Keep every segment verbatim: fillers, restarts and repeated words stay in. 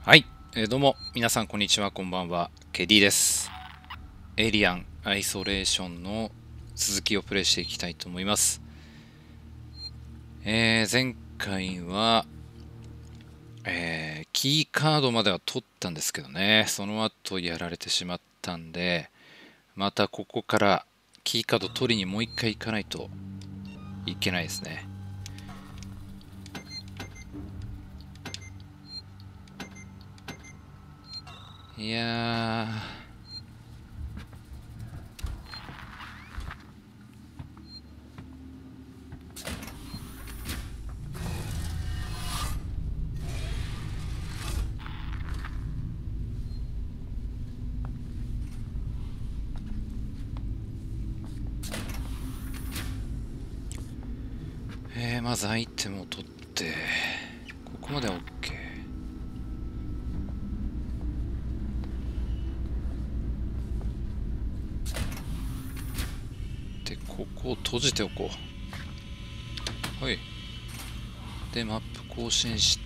はい、えーどうも皆さんこんにちは、こんばんは。 ケーディー です。エイリアンアイソレーションの続きをプレイしていきたいと思います。えー前回は、えーキーカードまでは取ったんですけどね、その後やられてしまったんで、またここからキーカード取りにもう一回行かないといけないですね。いやーえーまずアイテムを取って、ここまでは OK で、ここを閉じておこう。はい。でマップ更新して、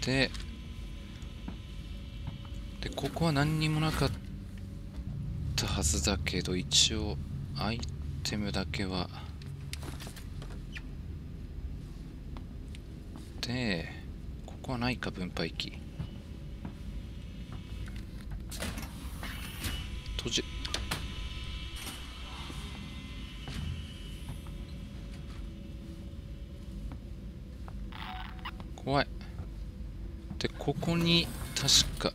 でここは何にもなかったはずだけど、一応アイテムだけは。でここはないか、分配器閉じ。怖い。でここに確か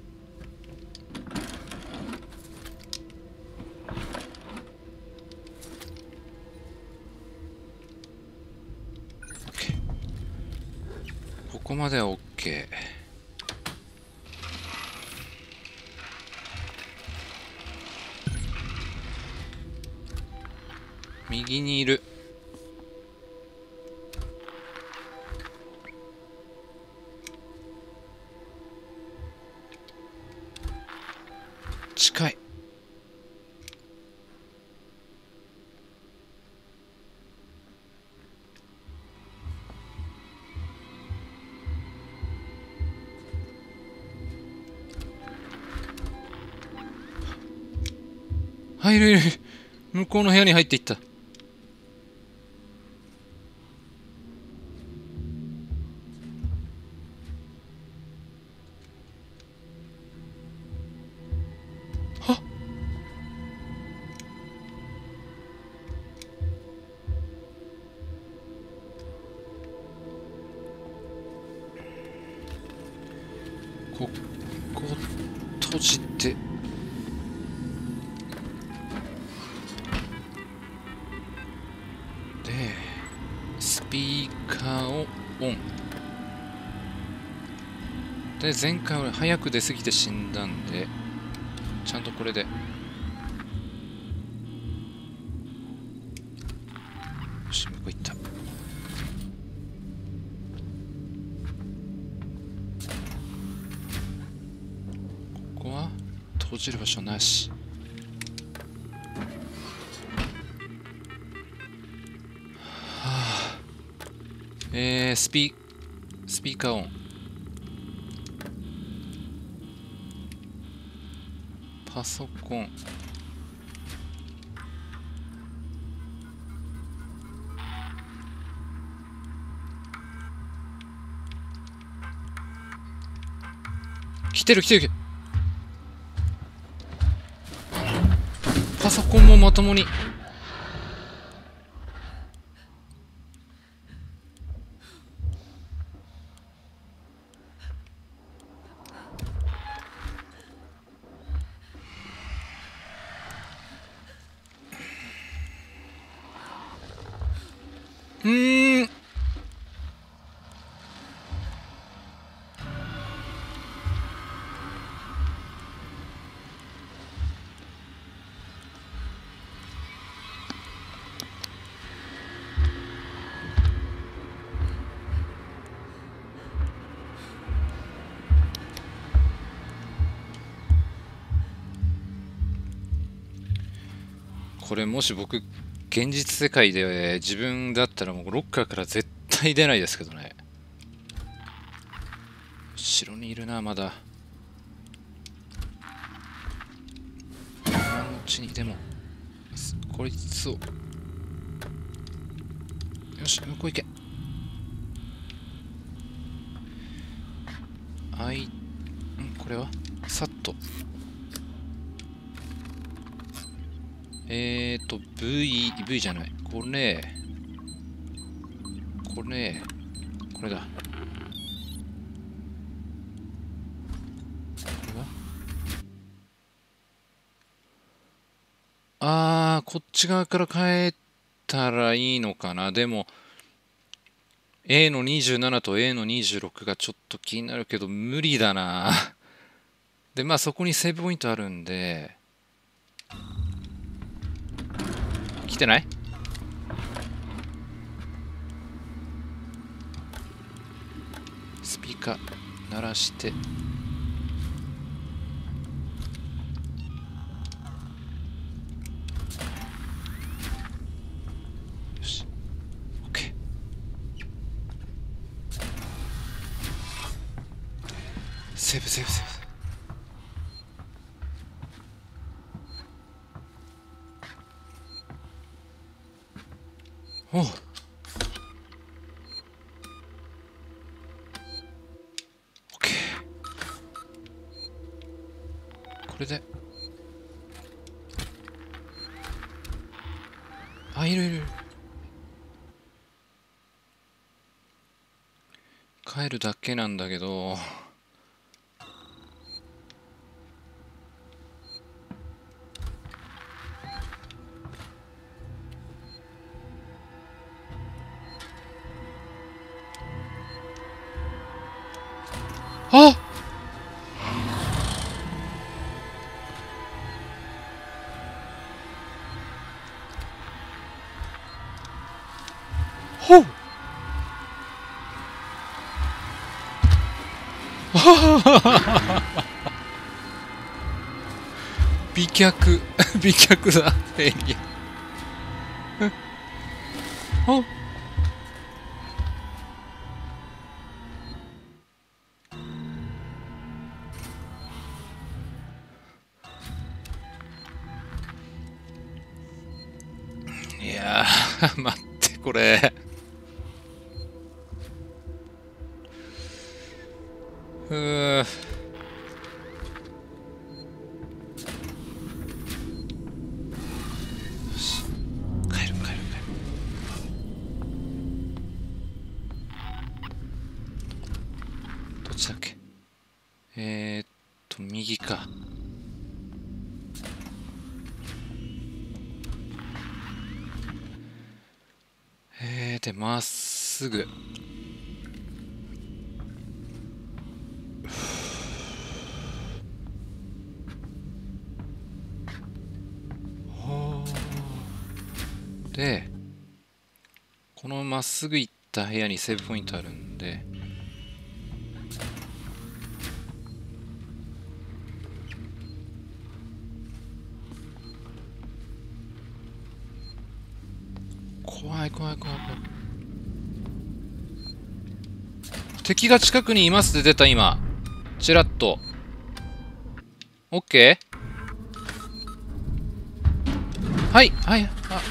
ここまでは OK。 右にいる。近い。入るいる。向こうの部屋に入っていった。はっ、ここ閉じて、でスピーカーをオンで、前回俺早く出過ぎて死んだんで、ちゃんとこれで。よし、向こう行った。ここは閉じる場所なし。はあ、えー、スピスピーカーオン。パソコン。来てる来てる。パソコンもまともに。うーんこれもし僕現実世界で自分だったらもうロッカーから絶対出ないですけどね。後ろにいるな、まだ。 ちにでもこいつを、よし向こう行け。あいんこれはさっとえーと V V じゃない、これこれこれだ。あー、こっち側から帰ったらいいのかな。でも A のにじゅうななと A のにじゅうろくがちょっと気になるけど無理だな。でまあそこにセーブポイントあるんで。来てない？スピーカー鳴らして、セーブセーブセーブ。おう。オッケー。これで。あ、いるいる。帰るだけなんだけど。あっほう美脚美脚だエリアあいやー待ってこれうーよし帰る帰る帰る。どっちだっけ。えー、っと右か。えー、でまっすぐ。でこのまっすぐ行った部屋にセーブポイントあるんで、怖い怖い怖い怖い。敵が近くにいますって出た今チラッと。オッケー。はいはいあ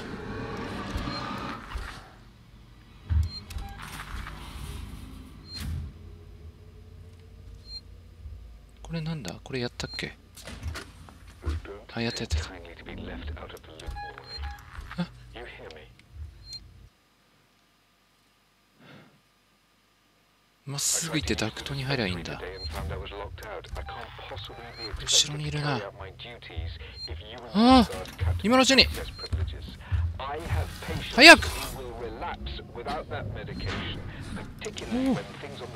これなんだこれやったっけ。あやってやってた。あまっすぐ行ってダクトに入りゃいいんだ。後ろにいるな。ああ今のうちに早く。おお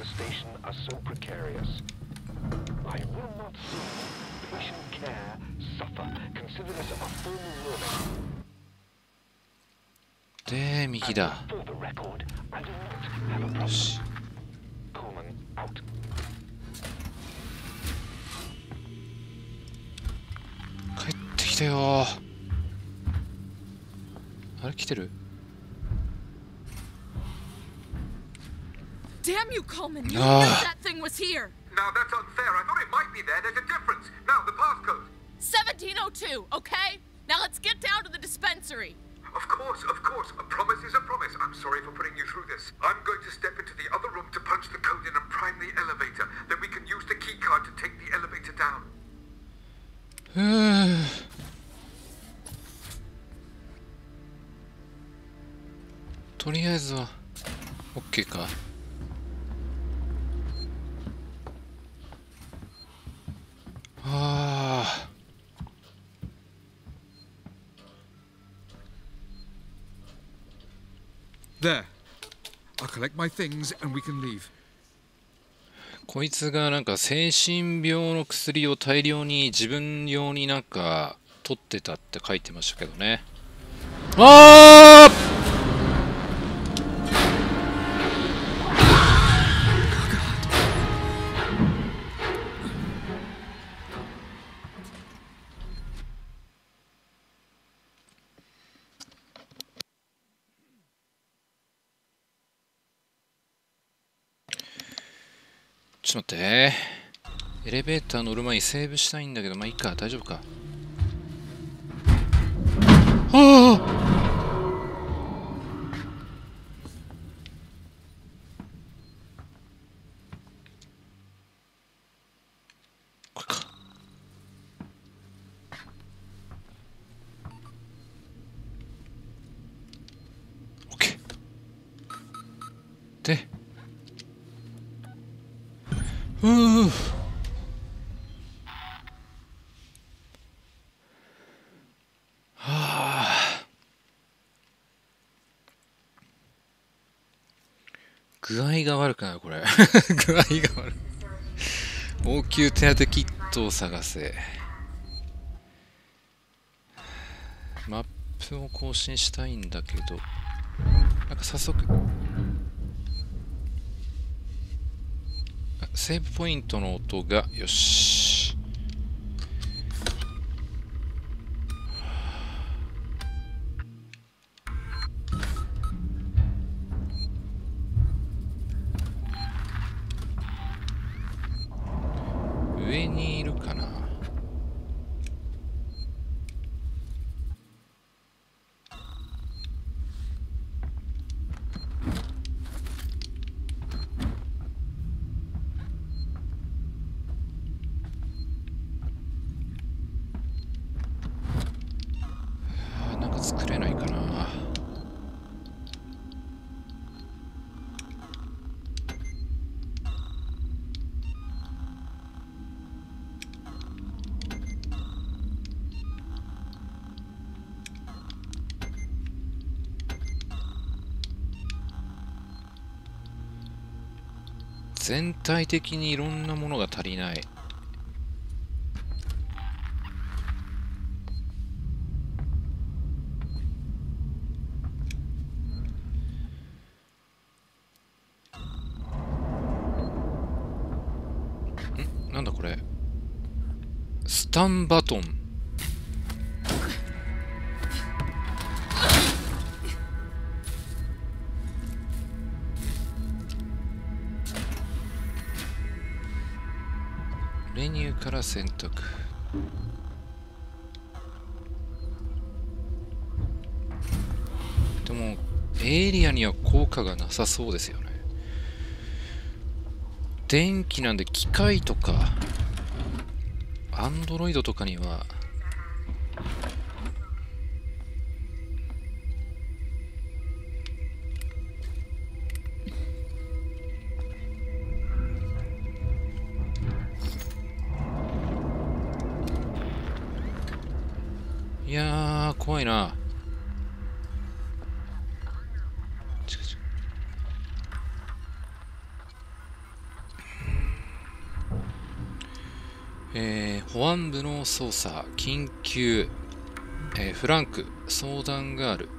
で右だ。よし帰ってきたよ。あれ来てる。 Damn you, Coleman! You knew that thing was here! Now that's unfair. I thought it might be there. There's a difference. Now, the passcode. seventeen oh two, okay? Now let's get down to the dispensary. Of course, of course. A promise is a promise. I'm sorry for putting you through this. I'm going to step into the other room to punch the code in and prime the elevator. Then we can use the key card to take the elevator down. ふぅ。とりあえずは OK か。ああ。 There. I'll collect my things and we can leave. こいつがなんか精神病の薬を大量に自分用になんか取ってたって書いてましたけどね。ああ！ちょっと待って。エレベーター乗る前にセーブしたいんだけど、まあいいか、大丈夫か。ああ！これか。OK。で、うーはあ。具合が悪くなるこれ。具合が悪い。応急手当キットを探せ。マップを更新したいんだけど、なんか早速セーブポイントの音がよし。上にいるかな。なんか作れないかな。全体的にいろんなものが足りない。ん？なんだこれ。スタンバトン。メニューから選択。でもエリアには効果がなさそうですよね。電気なんで機械とかアンドロイドとかにはいやー怖いな。違う違う。えー、保安部の捜査緊急、えー、フランク相談がある。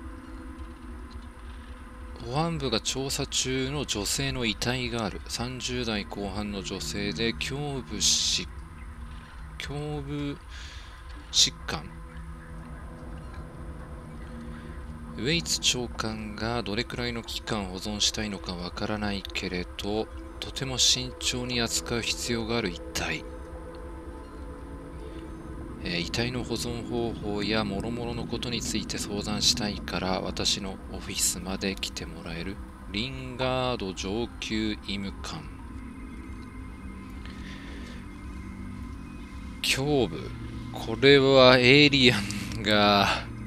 保安部が調査中の女性の遺体がある。さんじゅう代後半の女性で胸部疾胸部疾患。ウェイツ長官がどれくらいの期間保存したいのかわからないけれど、とても慎重に扱う必要がある遺体。 えー遺体の保存方法や諸々のことについて相談したいから私のオフィスまで来てもらえる？リンガード上級医務官。胸部。これはエイリアンが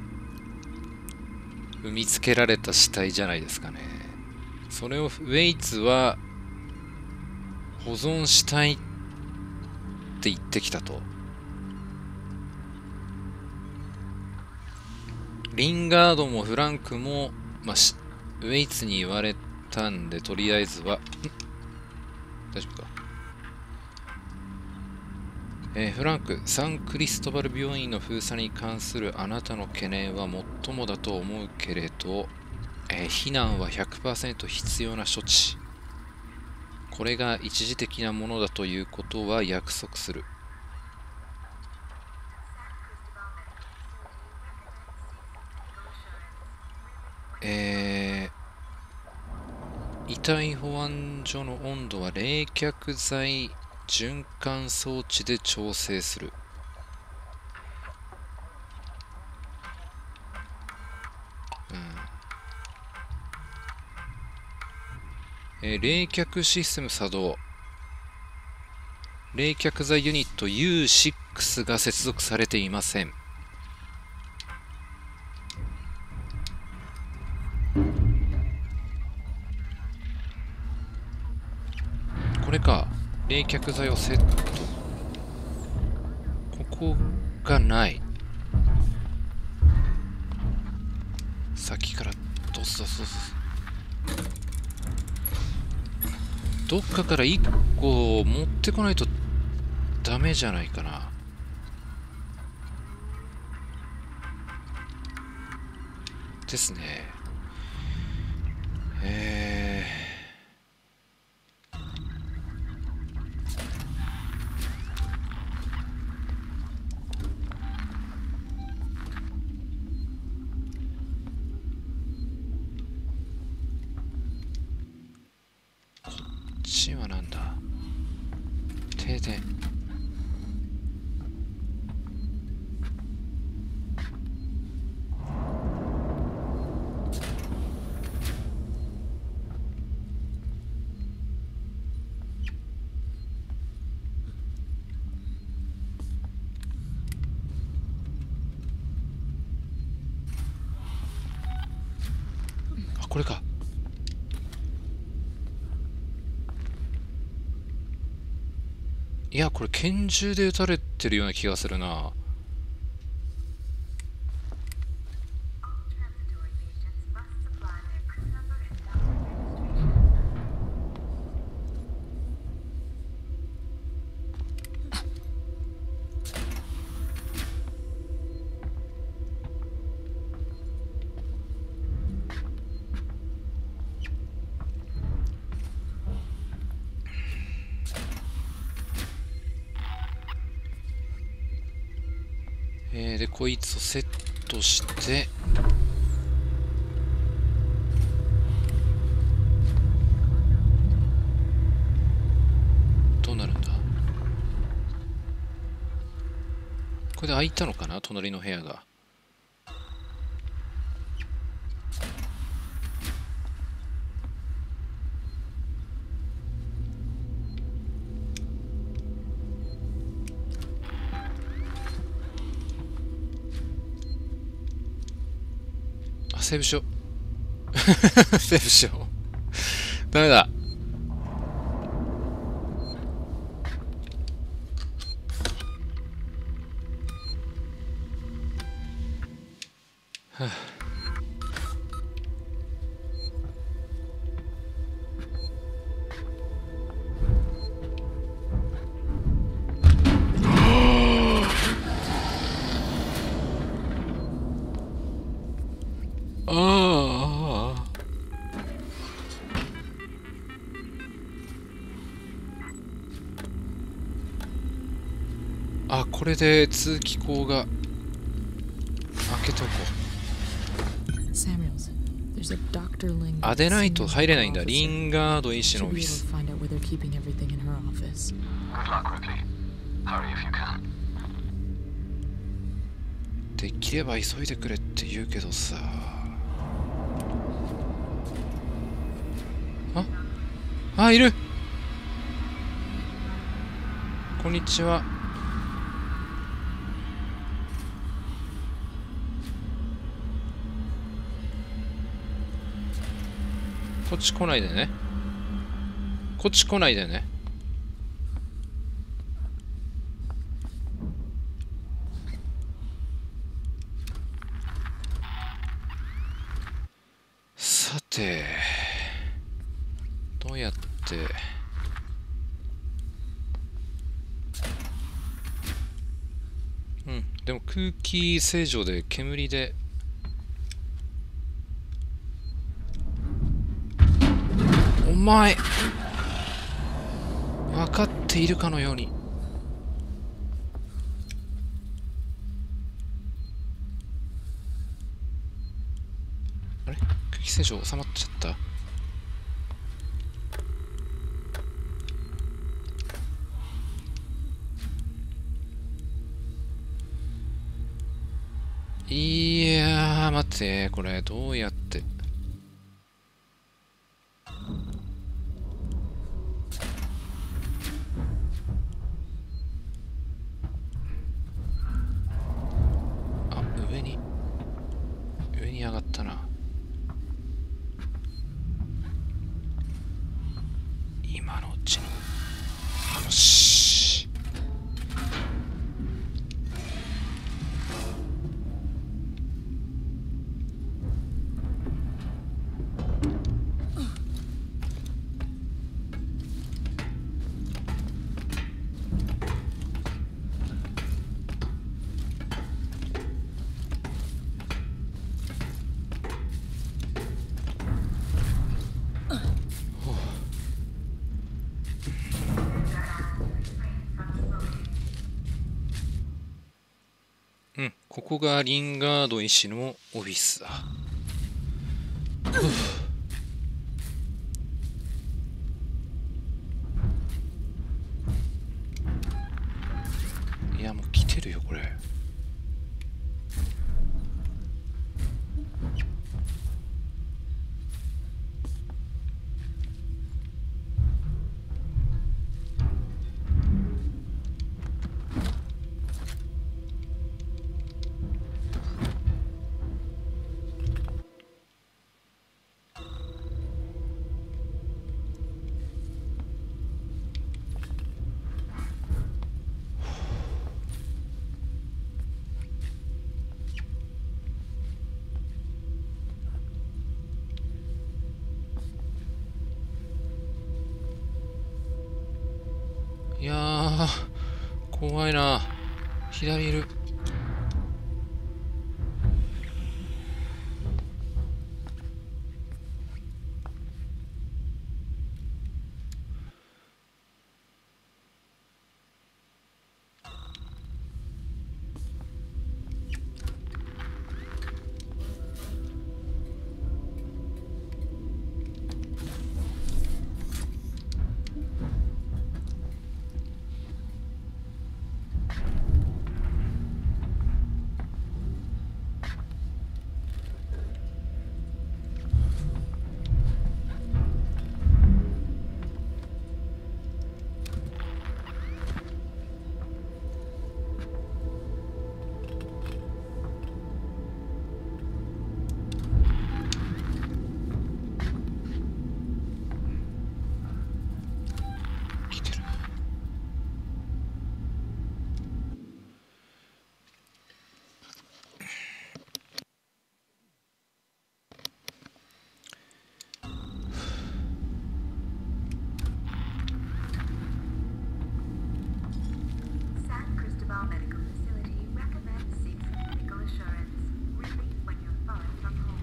踏みつけられた死体じゃないですかね。それをウェイツは保存したいって言ってきたと。リンガードもフランクも、まあ、ウェイツに言われたんで、とりあえずは、ん大丈夫か。えー、フランク、サンクリストバル病院の封鎖に関するあなたの懸念はもっともだと思うけれど、えー、避難は ひゃくパーセント 必要な処置。これが一時的なものだということは約束する。えー、遺体保安所の温度は冷却剤循環装置で調整する。うん、えー、冷却システム作動。冷却剤ユニット ユーシックス が接続されていません。これか。冷却剤をセット。ここがない。先からドスドスドス。どっかからいっこ持ってこないとダメじゃないかな。ですね。えーこっちはなんだ。停電。あ、これか。いや、これ拳銃で撃たれてるような気がするな。えー、でこいつをセットしてどうなるんだ。これで開いたのかな、隣の部屋が。セーブしよう。セーブしよう。ダメだ。はあ、ああ。あ、これで通気口が開けとこう。アデナイト入れないんだ。リンガード医師のオフィス。 できれば急いでくれって言うけどさ。ああ、いる。こんにちは。こっち来ないでね。こっち来ないでね。さて、どうやって。うん、でも空気清浄で煙で。お前分かっているかのように。あれ、空気清浄収まっちゃった。いやー、待って、これどうやって。あ、上に上に上がったな。今のうちに。よし。うん、ここがリンガード医師のオフィスだ。いや、もう来てるよこれ。いやー、怖いな。左いる。来てる。 San Cristobal Medical Facility recommends seeking medical assurance. Relief when you're far from home.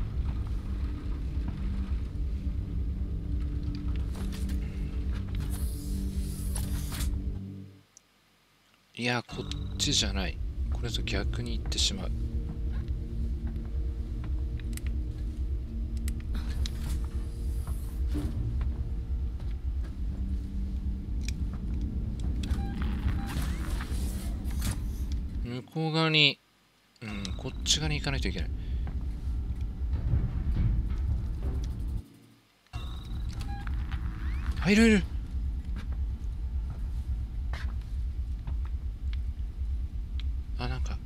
いや、こっちじゃない。これと逆に行ってしまう。向こう側に、うん、 こっち側に行かないといけない。あ、いるいる。あ、なんか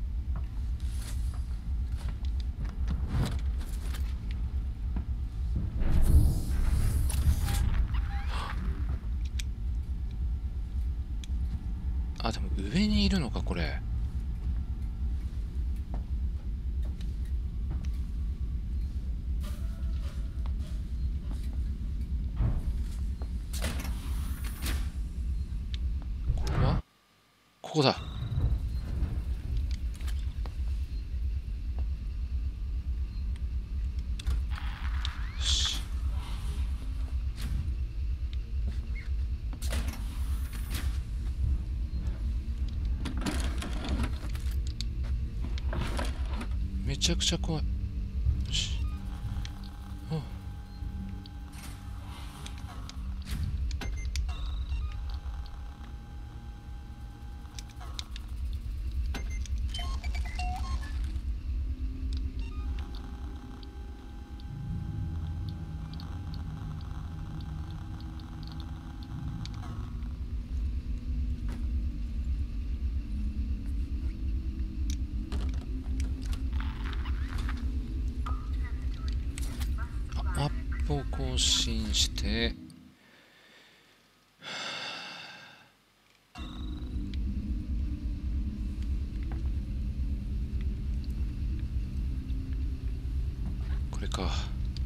あ、でも上にいるのかこれ。ここはここだ。よし。めちゃくちゃ怖い。よし。あ、マップを更新して、これか。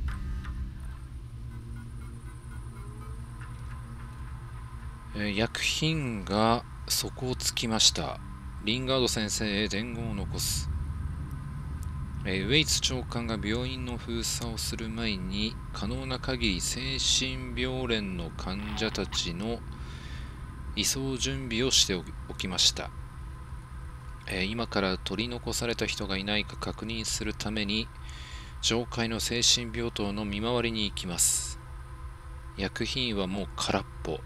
えー薬品が底をつきました。リンガード先生へ伝言を残す。えーウェイツ長官が病院の封鎖をする前に可能な限り精神病連の患者たちの移送準備をしておきました。えー今から取り残された人がいないか確認するために上階の精神病棟の見回りに行きます。薬品はもう空っぽ。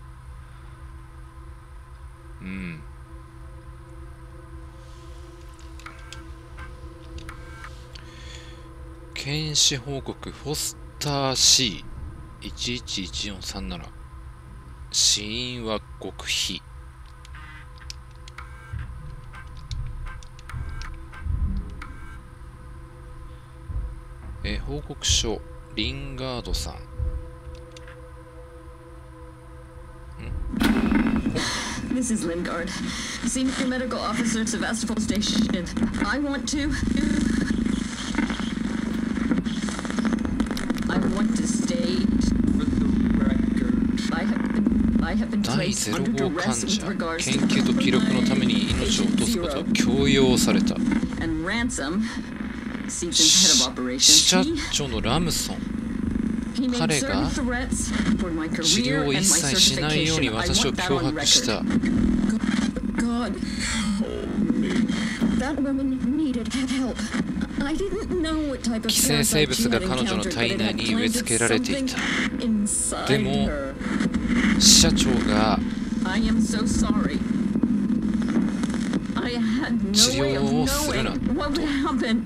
うん。検視報告フォスター シーいちいちいちよんさんなな。死因は極秘。え報告書リンガードさん。 This is Lingard, Senior Medical Officer at Sevastopol Station. I want to... I want to state... I have been, I have been 第 placed ゼロ under 号患 duress 者 with regards 研究と記録のために命を落とすことを強要された。 And Ransom, Seaton's head し of 支社 operations, 長のラムソン。 he, he made 彼 certain が threats for my 治 career 療を and 一 my 切しないように certification. I 私を want that 脅 on 迫した。 God, that woman needed help. I didn't know what type of 寄生生 parasite 物 she が had 彼女の encountered, 体 but it 内 had に植え付けられてい planted た。 something inside でも her. 支社長が I am so sorry. I had no 治 way 療 of をするな knowing what would happen.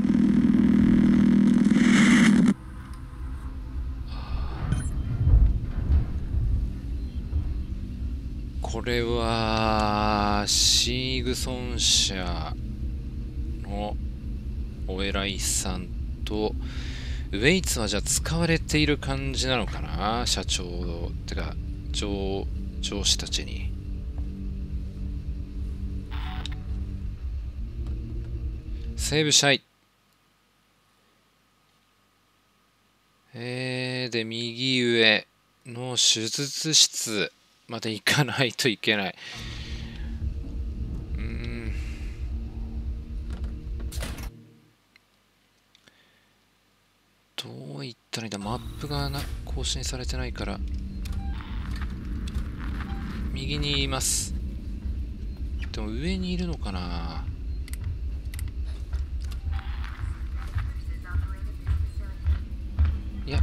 これはシーグソン社のお偉いさんとウェイツはじゃあ使われている感じなのかな、社長ってか上上司たちに。セーブしたい。えー、で右上の手術室まで行かないといけない。うーん。どういったらいいんだ。マップがな更新されてないから。右にいます。でも上にいるのかな。いや。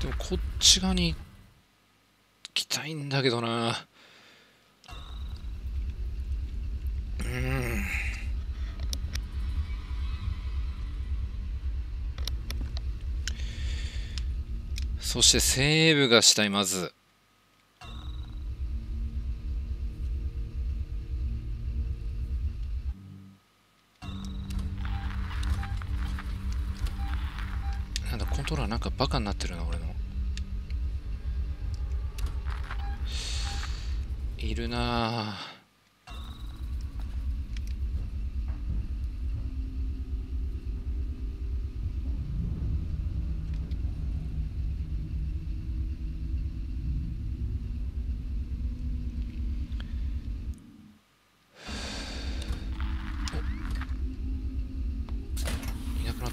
でもこっち側に行きたいんだけどな。うん。そしてセーブがしたい。まずなんだ、コントローラーなんかバカになってるな俺の。いるなぁ。いなくなった。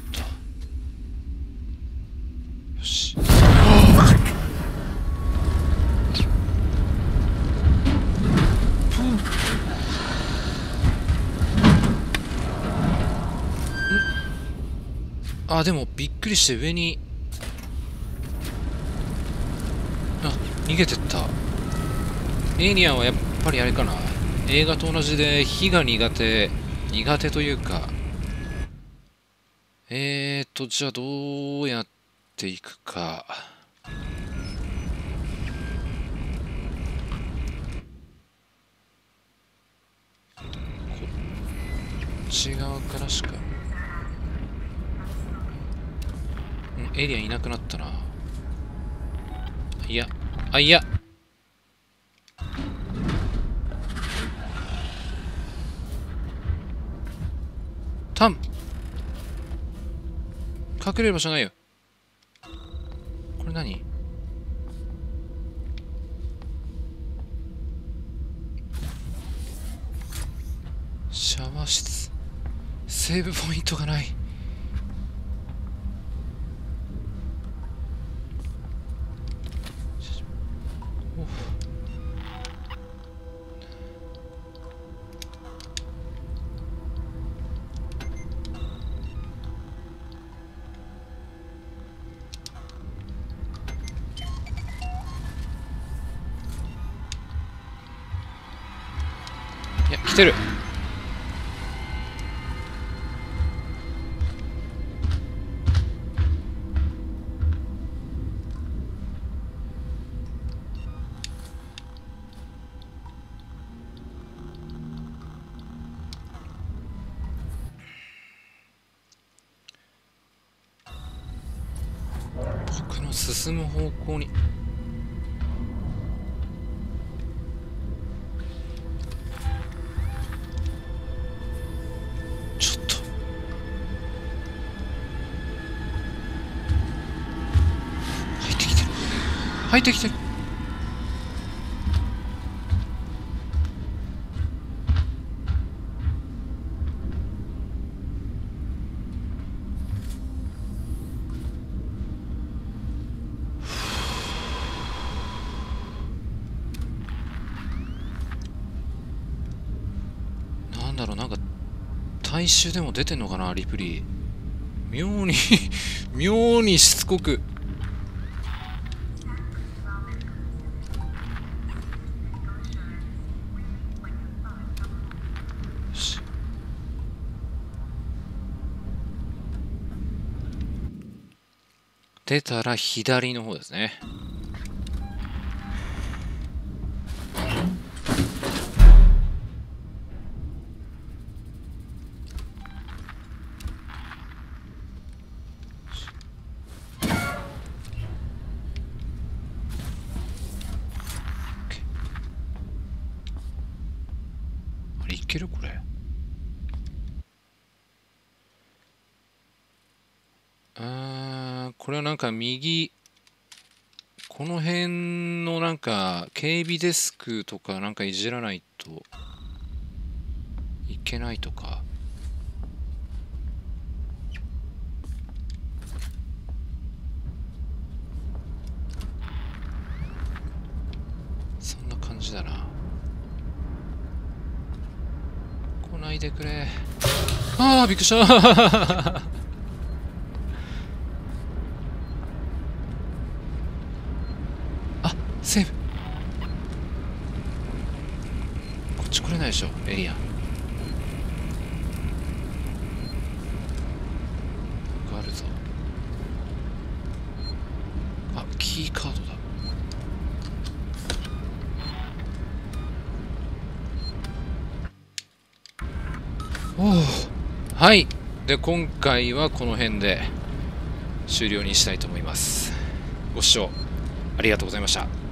よし。あ、でもびっくりして上に、あ、逃げてった。エイリアンはやっぱりあれかな、映画と同じで火が苦手苦手というか、えーとじゃあどうやっていくか。こっち側からしか。エイリアンいなくなったな。いや、あ、いや。タン。隠れる場所ないよ。これ何？シャワー室。セーブポイントがない。いや、来てる。僕の進む方向に。ちょっと入ってきてる入ってきてる。なんだろう、なんか大衆でも出てんのかな、リプリー。妙に妙にしつこく。よし。出たら左の方ですね。いけるこれ。あー、これはなんか右、この辺のなんか警備デスクとかなんかいじらないといけないとか。そんな感じだな。来ないでくれ。ああ、びっくりしたセーブ。こっち来れないでしょエリアン。あるぞ。あ、キーカードだ。おお、はい。で今回はこの辺で終了にしたいと思います。ご視聴ありがとうございました。